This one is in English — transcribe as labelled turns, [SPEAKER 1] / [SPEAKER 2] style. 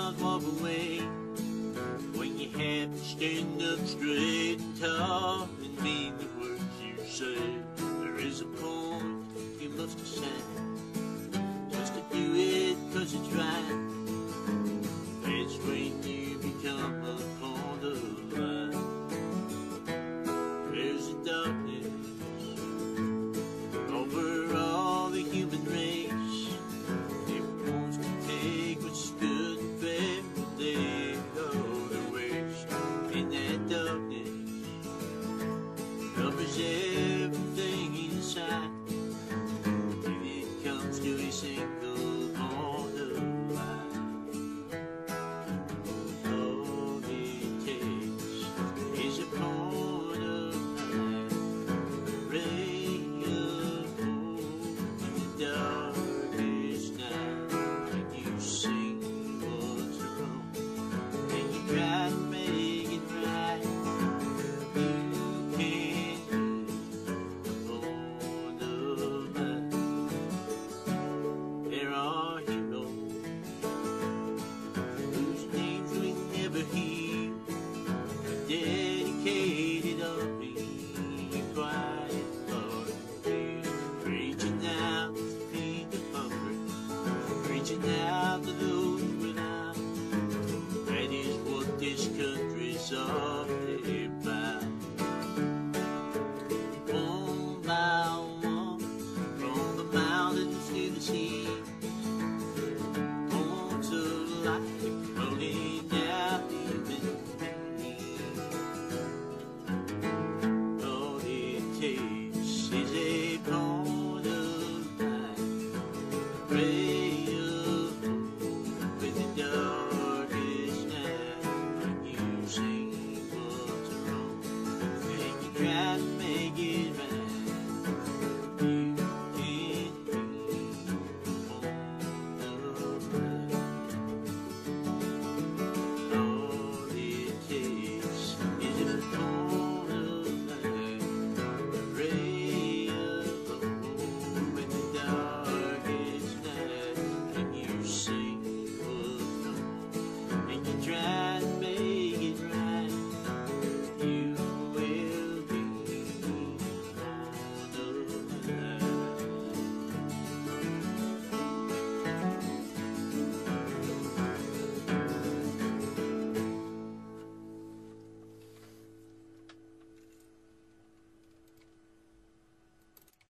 [SPEAKER 1] not walk away when you have to stand up straight and tall and mean the words you say. There is a point you must decide just to do it 'cause it's right. That's when you become a part of life. There's a darkness over all the human race. It wants to take what's good and fair and they go to waste. And that darkness covers everything inside when it comes to a single part of life. All it takes is a part of life, a ray of hope in the darkest night. And you sing what's wrong and you try to make it right. You can't live upon the line. There are heroes whose names we never hear, a dedicated army, quiet for fear, reaching out to feed the hungry, reaching out to the